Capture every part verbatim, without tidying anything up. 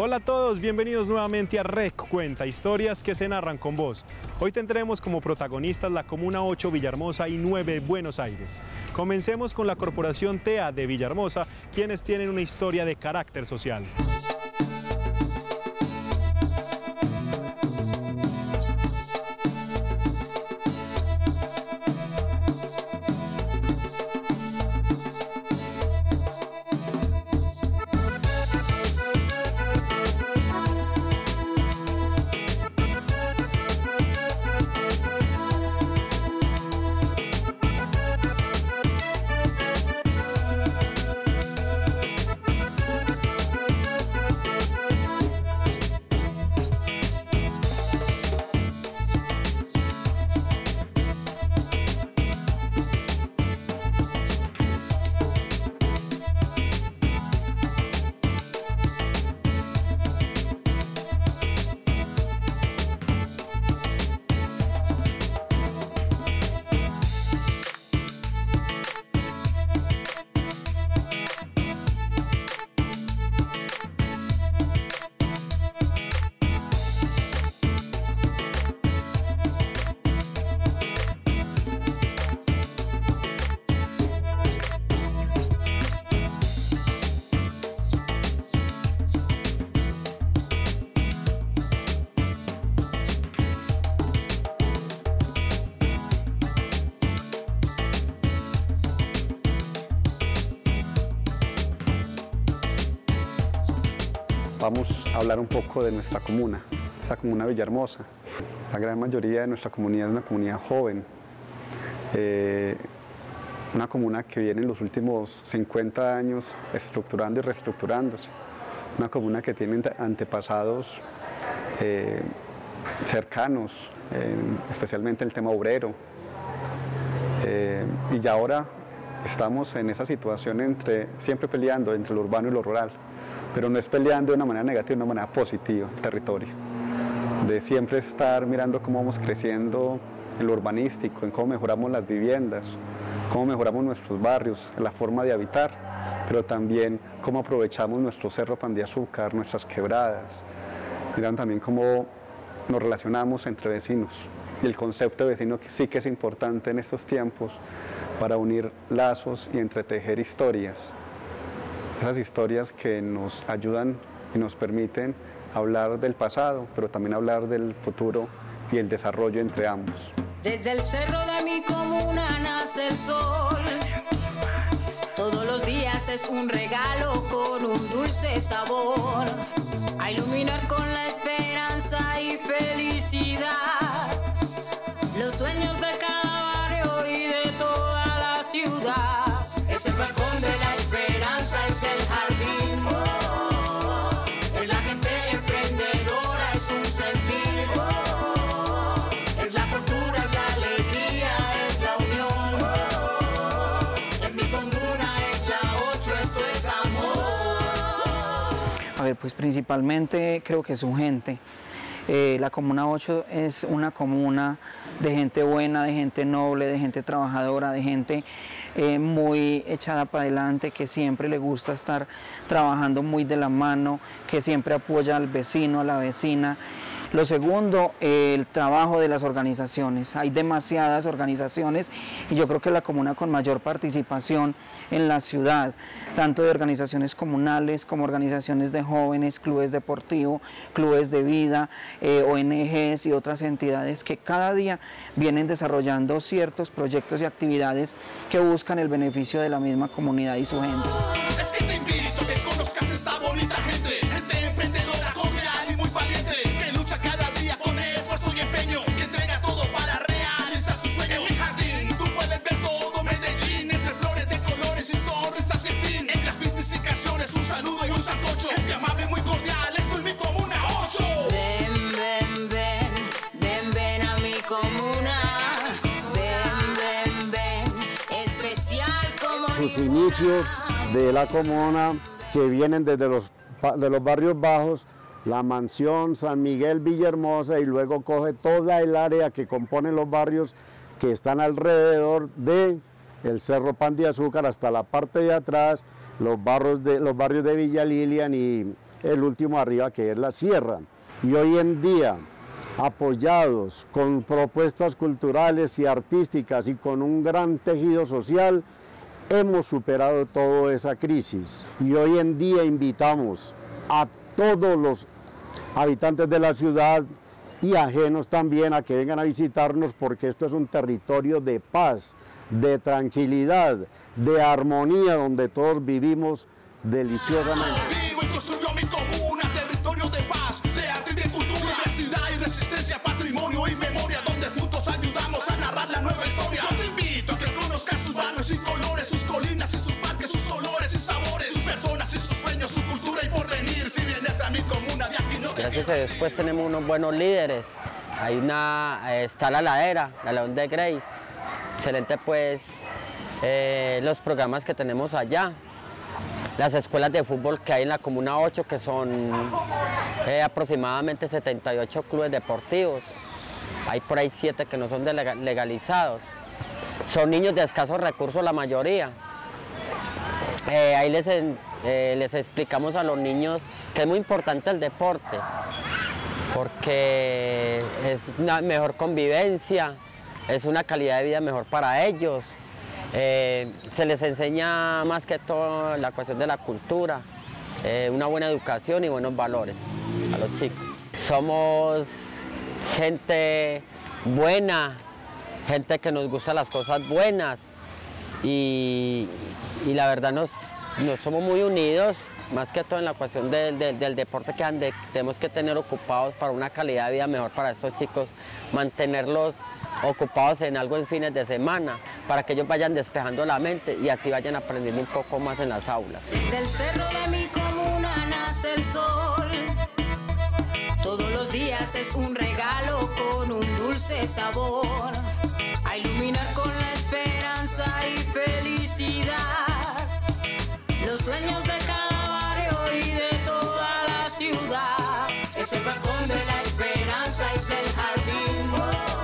Hola a todos, bienvenidos nuevamente a R E C Cuenta, historias que se narran con voz. Hoy tendremos como protagonistas la Comuna ocho Villahermosa y nueve Buenos Aires. Comencemos con la Corporación T E A de Villahermosa, quienes tienen una historia de carácter social. Vamos a hablar un poco de nuestra comuna, esta comuna Villahermosa. La gran mayoría de nuestra comunidad es una comunidad joven, eh, una comuna que viene en los últimos cincuenta años estructurando y reestructurándose, una comuna que tiene antepasados eh, cercanos, eh, especialmente el tema obrero, eh, y ya ahora estamos en esa situación entre, siempre peleando entre lo urbano y lo rural. Pero no es peleando de una manera negativa, de una manera positiva el territorio, de siempre estar mirando cómo vamos creciendo en lo urbanístico, en cómo mejoramos las viviendas, cómo mejoramos nuestros barrios, en la forma de habitar, pero también cómo aprovechamos nuestro cerro Pan de Azúcar, nuestras quebradas, mirando también cómo nos relacionamos entre vecinos. Y el concepto de vecino que sí que es importante en estos tiempos para unir lazos y entretejer historias. Esas historias que nos ayudan y nos permiten hablar del pasado, pero también hablar del futuro y el desarrollo entre ambos. Desde el cerro de mi comuna nace el sol. Todos los días es un regalo con un dulce sabor. A iluminar con la esperanza y felicidad los sueños de cada barrio y de toda la ciudad. Es el balcón de la esperanza, es el jardín, oh, es la gente emprendedora, es un sentir, oh, es la cultura, es la alegría, es la unión, oh, es mi comuna, es la ocho, esto es amor. A ver, pues principalmente creo que es su gente. Eh, la Comuna ocho es una comuna de gente buena, de gente noble, de gente trabajadora, de gente eh, muy echada para adelante, que siempre le gusta estar trabajando muy de la mano, que siempre apoya al vecino, a la vecina. Lo segundo, eh, el trabajo de las organizaciones. Hay demasiadas organizaciones y yo creo que la comuna con mayor participación en la ciudad, tanto de organizaciones comunales como organizaciones de jóvenes, clubes deportivos, clubes de vida, eh, O N Ges y otras entidades que cada día vienen desarrollando ciertos proyectos y actividades que buscan el beneficio de la misma comunidad y su gente. Es que te invito a que conozcas esta bonita gente, gente emprendedora, cordial y muy valiente, que lucha cada día con esfuerzo y empeño, que entrega todo para realizar sus sueños. En mi jardín tú puedes ver todo Medellín, entre flores de colores y sonrisas sin fin, en grafitis y canciones, un saludo y un sancocho, gente amable, muy cordial, esto es mi comuna ocho. Ven, ven, ven, ven, ven a mi comuna, ven, ven, ven, especial como sus inicios de la comuna, que vienen desde los, de los barrios bajos, la mansión San Miguel Villahermosa, y luego coge toda el área que compone los barrios que están alrededor de el Cerro Pan de Azúcar hasta la parte de atrás, los barrios de, los barrios de Villa Lilian y, el último arriba que es la sierra. Y hoy en día, apoyados con propuestas culturales y artísticas y con un gran tejido social, hemos superado toda esa crisis. Y hoy en día invitamos a todos los habitantes de la ciudad y ajenos también a que vengan a visitarnos, porque esto es un territorio de paz, de tranquilidad, de armonía, donde todos vivimos deliciosamente. Vivo y construyo mi comuna, territorio de paz, de arte y de cultura, diversidad y resistencia, patrimonio y memoria, donde juntos ayudamos a narrar la nueva historia. Yo te invito a que conozcas sus barrios y colores, sus colinas y sus parques, sus olores y sabores, sus personas y sus sueños, su cultura y porvenir. Si vienes a mi comuna, de aquí no te Gracias a Dios, pues tenemos unos buenos líderes. Hay una, está la ladera, la León de Grace. Excelente pues eh, los programas que tenemos allá. Las escuelas de fútbol que hay en la Comuna ocho, que son eh, aproximadamente setenta y ocho clubes deportivos. Hay por ahí siete que no son legalizados. Son niños de escasos recursos la mayoría. Eh, ahí les, eh, les explicamos a los niños que es muy importante el deporte, porque es una mejor convivencia, es una calidad de vida mejor para ellos. Eh, se les enseña más que todo la cuestión de la cultura, eh, una buena educación y buenos valores a los chicos. Somos gente buena, gente que nos gusta las cosas buenas y, y la verdad nos, nos somos muy unidos, más que todo en la cuestión de, de, del deporte que de, tenemos que tener ocupados para una calidad de vida mejor para estos chicos, mantenerlos ocupados en algo en fines de semana, para que ellos vayan despejando la mente y así vayan aprendiendo un poco más en las aulas. Desde el cerro de mi comuna nace el sol. Todos los días es un regalo con un dulce sabor. A iluminar con la esperanza y felicidad los sueños de cada barrio y de toda la ciudad. Es el balcón de la esperanza, es el jardín.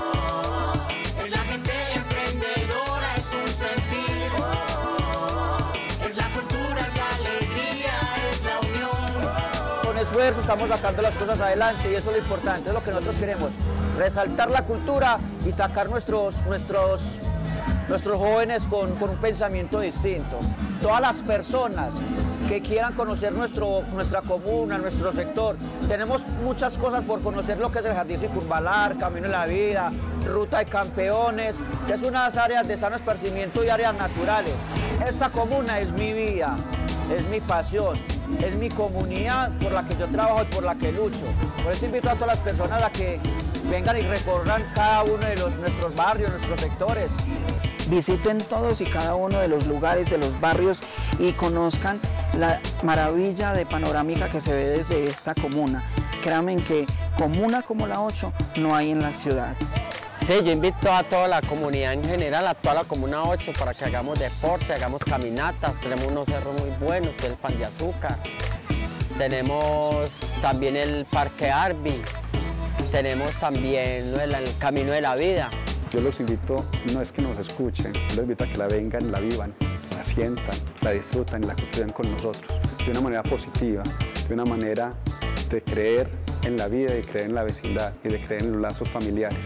Oh, es la gente emprendedora, es un sentir. Oh, es la cultura, es la alegría, es la unión. Con esfuerzo estamos sacando las cosas adelante y eso es lo importante, es lo que nosotros queremos. Resaltar la cultura y sacar nuestros, nuestros, nuestros jóvenes con, con un pensamiento distinto. Todas las personas que quieran conocer nuestro, nuestra comuna, nuestro sector, tenemos muchas cosas por conocer, lo que es el Jardín Circunvalar, Camino de la Vida, Ruta de Campeones, que es unas áreas de sano esparcimiento y áreas naturales. Esta comuna es mi vida, es mi pasión, es mi comunidad por la que yo trabajo y por la que lucho. Por eso invito a todas las personas a que vengan y recorran cada uno de los, nuestros barrios, nuestros sectores. Visiten todos y cada uno de los lugares, de los barrios y conozcan la maravilla de panorámica que se ve desde esta comuna. Créanme que comuna como la ocho no hay en la ciudad. Sí, yo invito a toda la comunidad en general, a toda la Comuna ocho, para que hagamos deporte, hagamos caminatas. Tenemos unos cerros muy buenos, que es el Pan de Azúcar. Tenemos también el Parque Arby. Tenemos también el, el Camino de la Vida. Yo los invito, no es que nos escuchen, los invito a que la vengan, la vivan, la sientan, la disfrutan y la construyan con nosotros. De una manera positiva, de una manera de creer en la vida, de creer en la vecindad y de creer en los lazos familiares.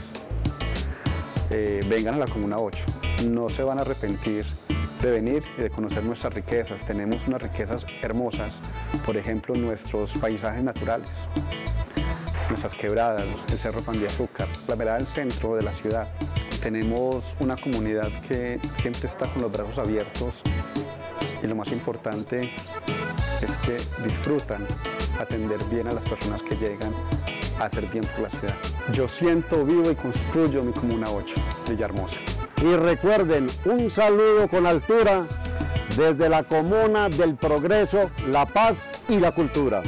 Eh, vengan a la Comuna ocho, no se van a arrepentir de venir y de conocer nuestras riquezas. Tenemos unas riquezas hermosas, por ejemplo, nuestros paisajes naturales, nuestras quebradas, el Cerro Pan de Azúcar, la verdad del centro de la ciudad. Tenemos una comunidad que siempre está con los brazos abiertos y lo más importante es que disfrutan atender bien a las personas que llegan a hacer bien por la ciudad. Yo siento, vivo y construyo mi Comuna ocho, Villahermosa. Y recuerden, un saludo con altura desde la Comuna del Progreso, la Paz y la Cultura.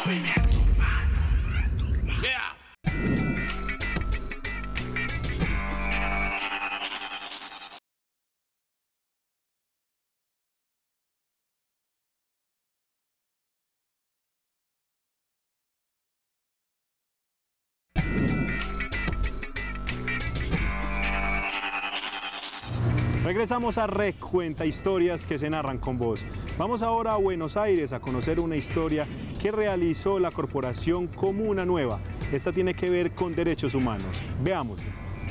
Movimiento urbano. Yeah. Regresamos a Rec Cuenta Historias que se narran con voz. Vamos ahora a Buenos Aires a conocer una historia que realizó la Corporación Comuna Nueva. Esta tiene que ver con derechos humanos. Veámoslo.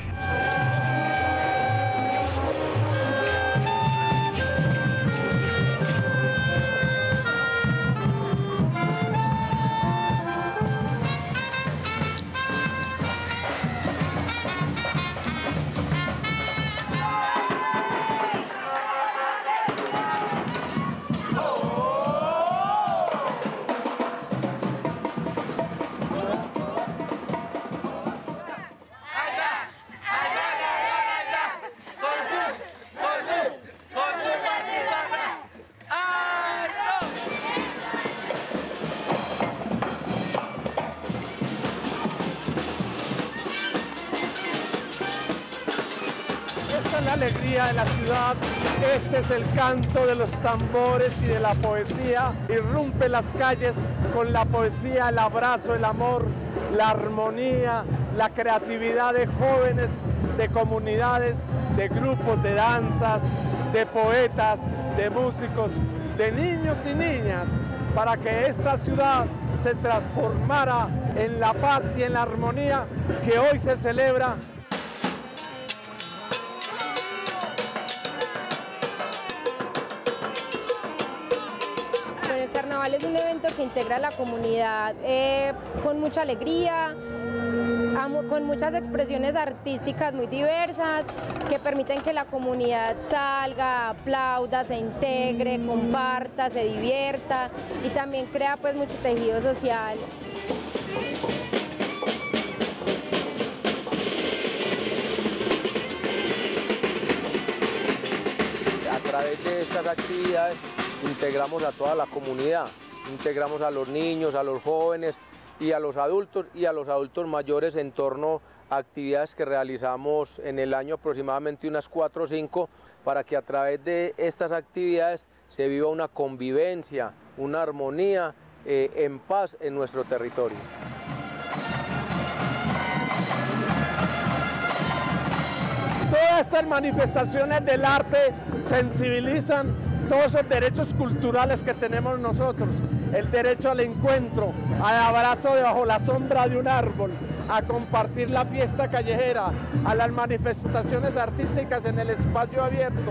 Esta es la alegría de la ciudad, este es el canto de los tambores y de la poesía. Irrumpe las calles con la poesía, el abrazo, el amor, la armonía, la creatividad de jóvenes, de comunidades, de grupos, de danzas, de poetas, de músicos, de niños y niñas, para que esta ciudad se transformara en la paz y en la armonía que hoy se celebra. El carnaval es un evento que integra a la comunidad eh, con mucha alegría, con muchas expresiones artísticas muy diversas que permiten que la comunidad salga, aplauda, se integre, comparta, se divierta y también crea pues mucho tejido social. A través de estas actividades integramos a toda la comunidad, integramos a los niños, a los jóvenes y a los adultos y a los adultos mayores en torno a actividades que realizamos en el año aproximadamente unas cuatro o cinco para que a través de estas actividades se viva una convivencia, una armonía eh, en paz en nuestro territorio. Todas estas manifestaciones del arte sensibilizan todos esos derechos culturales que tenemos nosotros, el derecho al encuentro, al abrazo debajo la sombra de un árbol, a compartir la fiesta callejera, a las manifestaciones artísticas en el espacio abierto.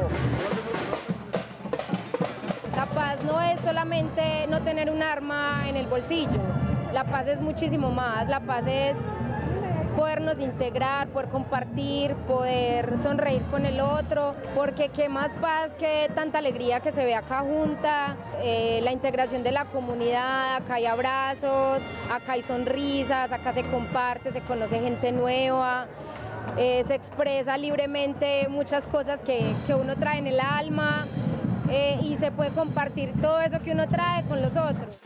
La paz no es solamente no tener un arma en el bolsillo, la paz es muchísimo más, la paz es podernos integrar, poder compartir, poder sonreír con el otro, porque qué más paz que tanta alegría que se ve acá junta, eh, la integración de la comunidad, acá hay abrazos, acá hay sonrisas, acá se comparte, se conoce gente nueva, eh, se expresa libremente muchas cosas que, que uno trae en el alma eh, y se puede compartir todo eso que uno trae con los otros.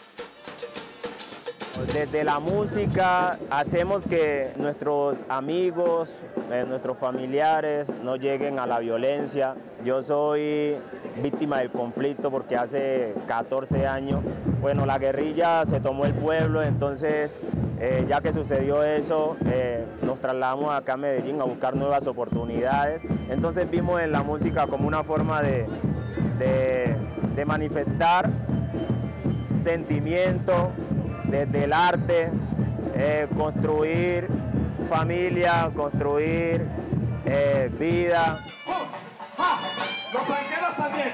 Desde la música hacemos que nuestros amigos, eh, nuestros familiares no lleguen a la violencia. Yo soy víctima del conflicto porque hace catorce años, bueno, la guerrilla se tomó el pueblo, entonces eh, ya que sucedió eso, eh, nos trasladamos acá a Medellín a buscar nuevas oportunidades. Entonces vimos en la música como una forma de, de, de manifestar sentimiento, desde el arte, eh, construir familia, construir eh, vida. Los arqueros también.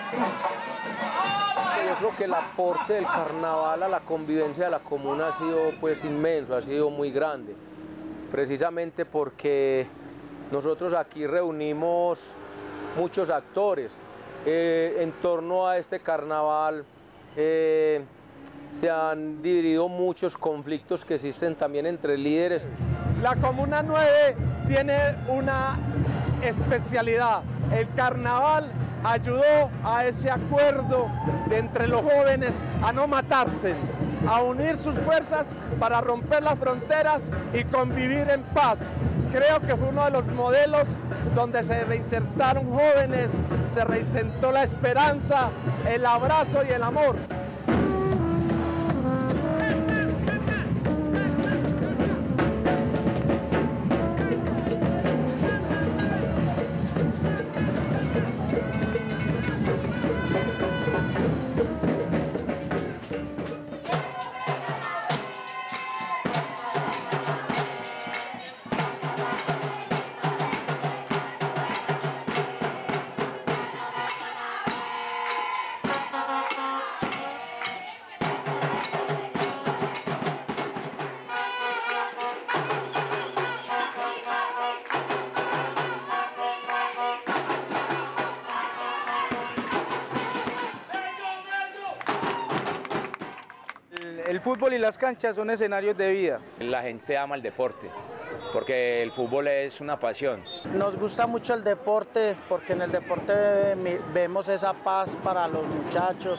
Yo creo que el aporte del carnaval a la convivencia de la comuna ha sido pues inmenso, ha sido muy grande, precisamente porque nosotros aquí reunimos muchos actores eh, en torno a este carnaval. Eh, Se han dividido muchos conflictos que existen también entre líderes. La Comuna nueve tiene una especialidad. El carnaval ayudó a ese acuerdo de entre los jóvenes a no matarse, a unir sus fuerzas para romper las fronteras y convivir en paz. Creo que fue uno de los modelos donde se reinsertaron jóvenes, se reinsertó la esperanza, el abrazo y el amor. El fútbol y las canchas son escenarios de vida. La gente ama el deporte, porque el fútbol es una pasión. Nos gusta mucho el deporte, porque en el deporte vemos esa paz para los muchachos.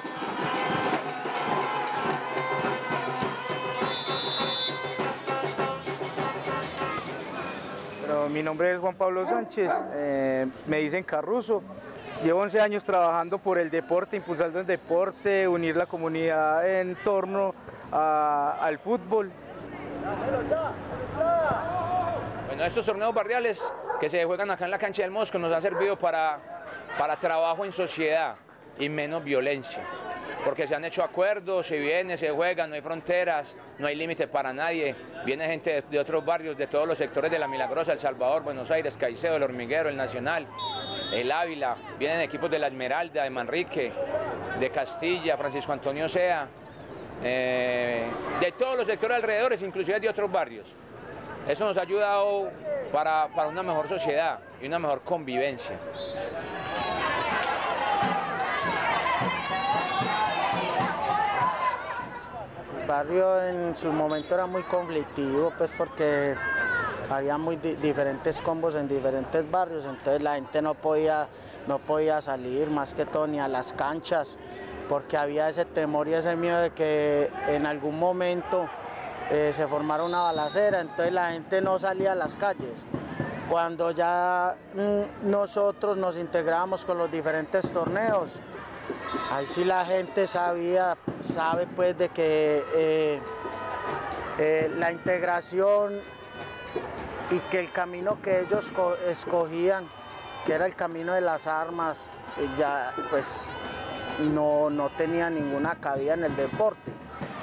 Pero mi nombre es Juan Pablo Sánchez, eh, me dicen Carruso. Llevo once años trabajando por el deporte, impulsando el deporte, unir la comunidad en torno a, al fútbol. Bueno, estos torneos barriales que se juegan acá en la cancha del Mosco nos han servido para, para trabajo en sociedad y menos violencia, porque se han hecho acuerdos, se viene, se juega, no hay fronteras, no hay límites para nadie. Viene gente de, de otros barrios, de todos los sectores de La Milagrosa, El Salvador, Buenos Aires, Caicedo, El Hormiguero, El Nacional, El Ávila, vienen equipos de La Esmeralda, de Manrique, de Castilla, Francisco Antonio Sea, eh, de todos los sectores alrededores, inclusive de otros barrios. Eso nos ha ayudado para, para una mejor sociedad y una mejor convivencia. El barrio en su momento era muy conflictivo, pues porque había muy di diferentes combos en diferentes barrios, entonces la gente no podía, no podía salir más que todo ni a las canchas, porque había ese temor y ese miedo de que en algún momento eh, se formara una balacera, entonces la gente no salía a las calles. Cuando ya mmm, nosotros nos integrábamos con los diferentes torneos, ahí sí la gente sabía, sabe pues de que eh, eh, la integración y que el camino que ellos escogían, que era el camino de las armas, ya pues no, no tenía ninguna cabida en el deporte.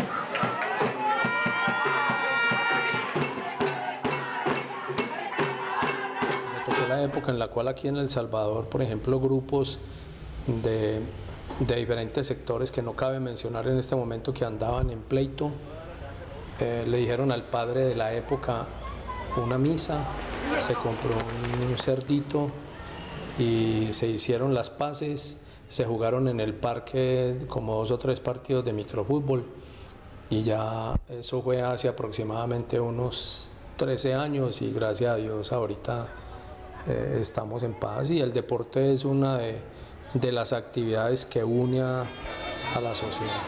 Me tocó la época en la cual aquí en El Salvador, por ejemplo, grupos de, de diferentes sectores que no cabe mencionar en este momento que andaban en pleito, eh, le dijeron al padre de la época una misa, se compró un cerdito y se hicieron las paces, se jugaron en el parque como dos o tres partidos de microfútbol y ya eso fue hace aproximadamente unos trece años y gracias a Dios ahorita eh, estamos en paz y el deporte es una de, de las actividades que une a, a la sociedad.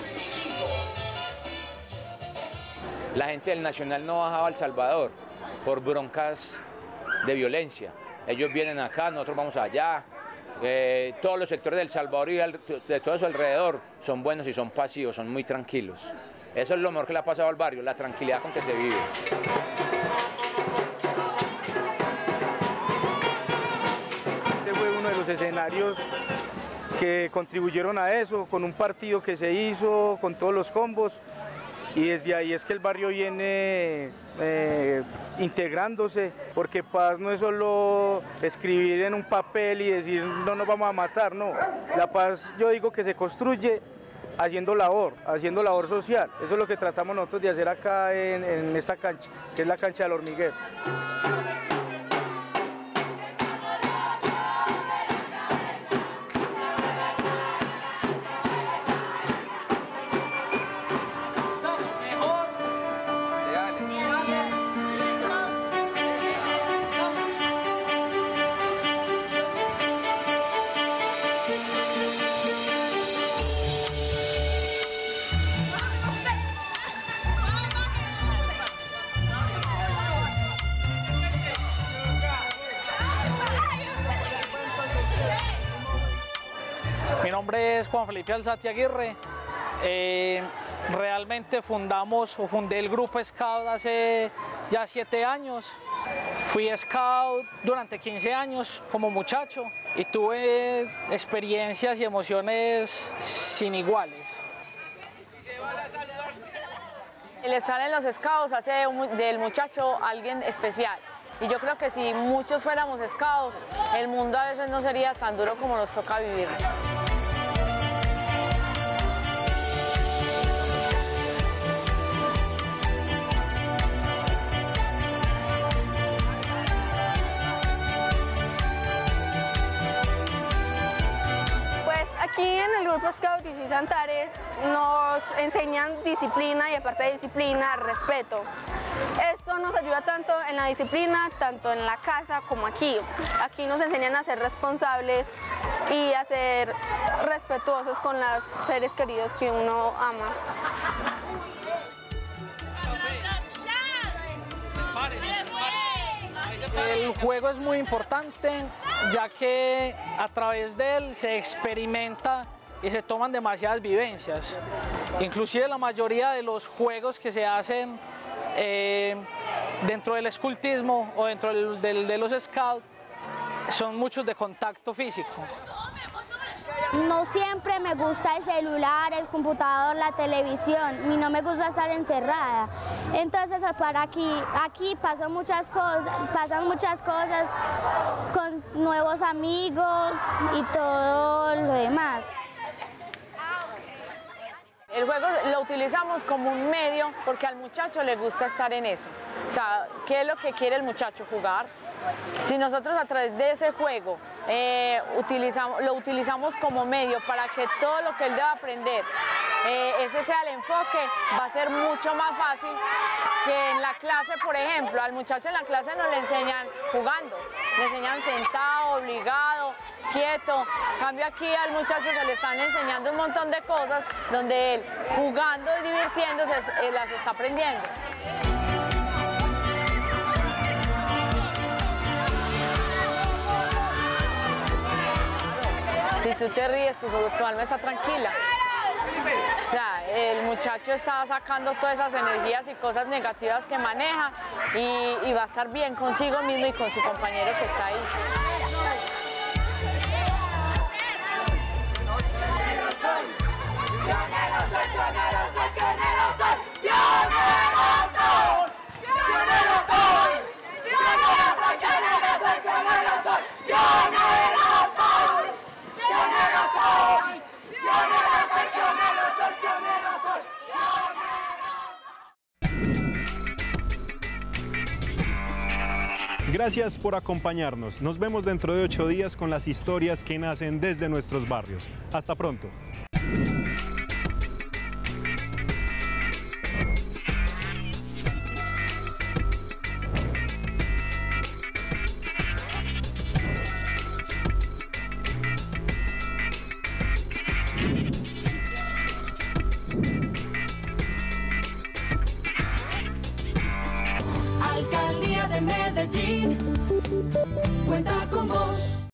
La gente del Nacional no bajaba a El Salvador por broncas de violencia. Ellos vienen acá, nosotros vamos allá. Eh, todos los sectores del Salvador y de todo eso alrededor son buenos y son pasivos, son muy tranquilos. Eso es lo mejor que le ha pasado al barrio, la tranquilidad con que se vive. Este fue uno de los escenarios que contribuyeron a eso, con un partido que se hizo, con todos los combos. Y desde ahí es que el barrio viene eh, integrándose, porque paz no es solo escribir en un papel y decir no nos vamos a matar, no. La paz yo digo que se construye haciendo labor, haciendo labor social. Eso es lo que tratamos nosotros de hacer acá en, en esta cancha, que es la cancha del Hormiguero. nombre es Juan Felipe Alzate Aguirre. Eh, realmente fundamos o fundé el grupo Scout hace ya siete años. Fui Scout durante quince años como muchacho y tuve experiencias y emociones sin iguales. El estar en los Scouts hace del muchacho alguien especial. Y yo creo que si muchos fuéramos Scouts, el mundo a veces no sería tan duro como nos toca vivir. Aquí en el grupo Scout Isis Antares nos enseñan disciplina y aparte de disciplina, respeto. Esto nos ayuda tanto en la disciplina, tanto en la casa como aquí. Aquí nos enseñan a ser responsables y a ser respetuosos con los seres queridos que uno ama. El juego es muy importante, ya que a través de él se experimenta y se toman demasiadas vivencias. Inclusive la mayoría de los juegos que se hacen eh, dentro del escultismo o dentro del, del, de los scouts son muchos de contacto físico. No siempre me gusta el celular, el computador, la televisión, y no me gusta estar encerrada. Entonces para aquí, aquí pasan muchas cosas, pasan muchas cosas con nuevos amigos y todo lo demás. El juego lo utilizamos como un medio porque al muchacho le gusta estar en eso. O sea, ¿qué es lo que quiere el muchacho? Jugar. Si nosotros a través de ese juego eh, utilizamos, lo utilizamos como medio para que todo lo que él deba aprender, eh, ese sea el enfoque, va a ser mucho más fácil que en la clase, por ejemplo. Al muchacho en la clase no le enseñan jugando, le enseñan sentado, obligado, quieto. En cambio aquí al muchacho se le están enseñando un montón de cosas donde él jugando y divirtiéndose eh, las está aprendiendo. Si tú te ríes, tu, tu alma está tranquila. O sea, el muchacho está sacando todas esas energías y cosas negativas que maneja y, y va a estar bien consigo mismo y con su compañero que está ahí. Gracias por acompañarnos. Nos vemos dentro de ocho días con las historias que nacen desde nuestros barrios. Hasta pronto. Alcaldía de Medellín, cuenta con vos.